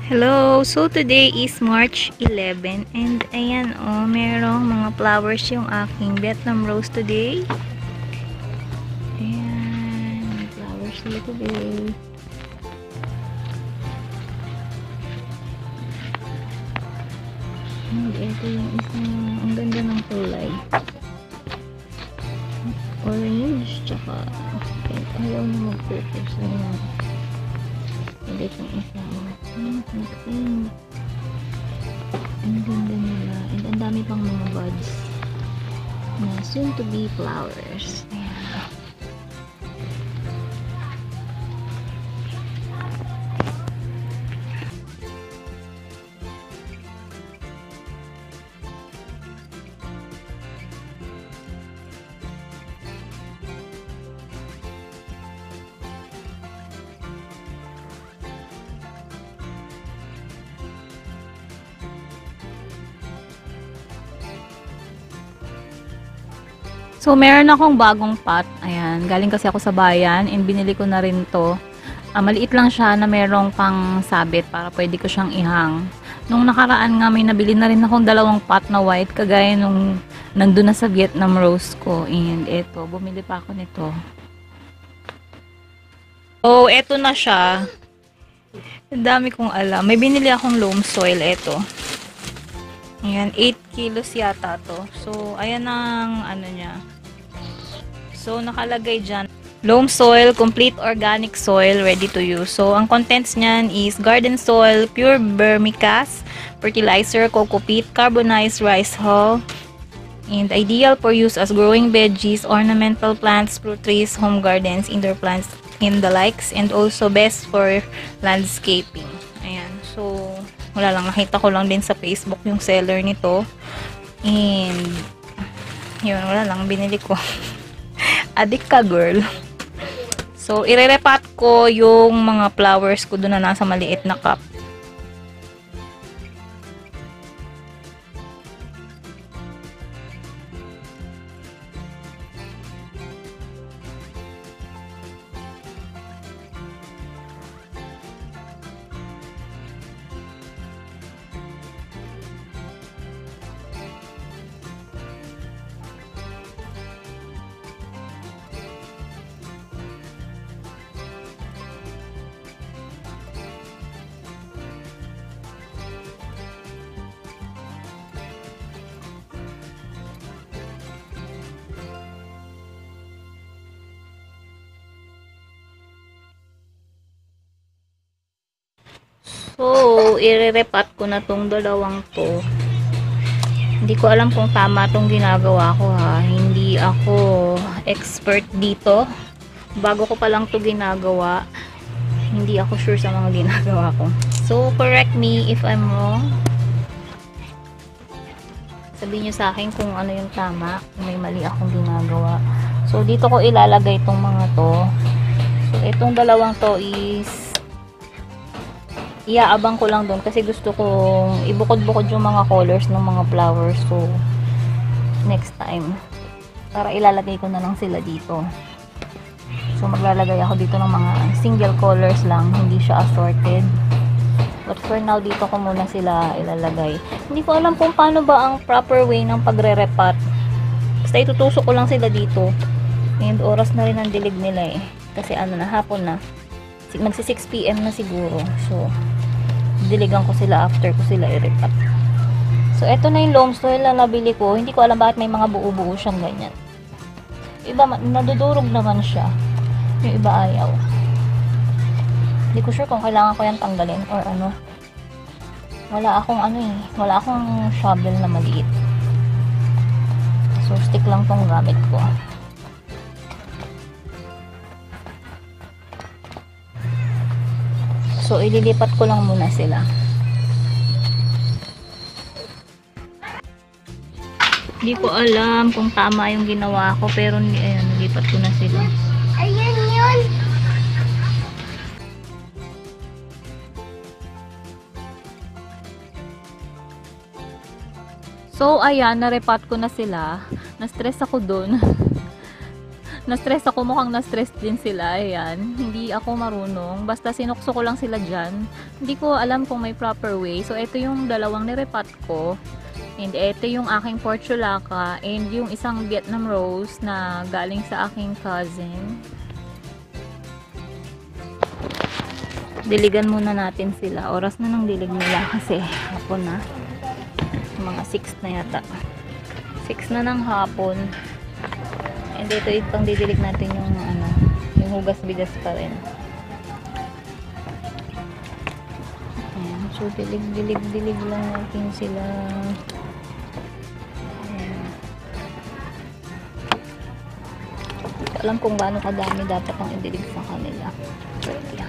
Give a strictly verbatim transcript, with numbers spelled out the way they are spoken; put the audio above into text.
Hello! So, today is March eleven and ayan oh, merong mga flowers yung aking Vietnam rose today. Ayan, may flowers sila today. And ito yung isa, ang ganda ng kulay. Orange, tsaka pink. Ayaw na mag-focus. Ayan. Hindi itong isa. Hmm, pink. Ang ganda nila. And ang dami pang mga buds na soon to be flowers. Ayan. So, meron akong bagong pot. Ayan, galing kasi ako sa bayan and binili ko na rin to. Uh, maliit lang siya na merong pang sabit para pwede ko siyang ihang. Nung nakaraan nga may nabili na rin akong dalawang pot na white kagaya nung nandun na sa Vietnam rose ko. And eto, bumili pa ako nito. Oh, eto na siya. Ang dami kong alam. May binili akong loam soil. Eto. Ayan, eight kilos yata to. So, ayan ang ano niya. So, nakalagay dyan. Loam soil, complete organic soil, ready to use. So, ang contents niyan is garden soil, pure vermicast, fertilizer, coco peat, carbonized rice hull, and ideal for use as growing veggies, ornamental plants, fruit trees, home gardens, indoor plants, and the likes, and also best for landscaping. Ayan, so wala lang, nakita ko lang din sa Facebook yung seller nito. And yun, wala lang, binili ko. Adik ka, girl. So, ire-repat ko yung mga flowers ko doon na nasa maliit na cup. So, ire-repat ko na tong dalawang to. Hindi ko alam kung tama tong ginagawa ko ha. Hindi ako expert dito. Bago ko pa lang to ginagawa. Hindi ako sure sa mga ginagawa ko. So, correct me if I'm wrong. Sabihin nyo sa akin kung ano yung tama. Kung may mali akong ginagawa. So, dito ko ilalagay itong mga to. So, itong dalawang to is iaabang ko lang doon kasi gusto kong ibukod-bukod yung mga colors ng mga flowers. So, next time. Para ilalagay ko na lang sila dito. So, maglalagay ako dito ng mga single colors lang. Hindi siya assorted. But for now, dito ko muna sila ilalagay. Hindi ko alam kung paano ba ang proper way ng pagre-repat. Basta itutusok ko lang sila dito. And oras na rin ang dilig nila eh. Kasi ano na, hapon na. Magsi six p m na siguro. So, diligan ko sila after ko sila i-repat. So, eto na yung loam soil na nabili ko. Hindi ko alam bakit may mga buo-buo siyang ganyan. Iba, nadudurog naman siya. Yung iba ayaw. Hindi ko sure kung kailangan ko yan tanggalin or ano. Wala akong ano eh. Wala akong shovel na maliit. So, stick lang tong gamit ko. So, ililipat ko lang muna sila. Hindi ko alam kung tama yung ginawa ko, pero ayan, nilipat ko na sila. Ayan yun! So, ayan, narepat ko na sila. Na-stress ako dun. Na-stress ako, mukhang na-stress din sila. Ayan, hindi ako marunong. Basta sinukso ko lang sila dyan. Hindi ko alam kung may proper way. So, ito yung dalawang nirepat ko. And ito yung aking portulaca. And yung isang Vietnam rose na galing sa aking cousin. Diligan muna natin sila. Oras na ng dilig nila kasi hapon na. Mga six na yata. six na ng hapon. And ito itong didilig natin yung ano, yung hugas bigas pa rin. Ayan. So dilig dilig dilig lang natin sila. Ayan. Alam kung gaano kadami dapat ang idilig sa kanila.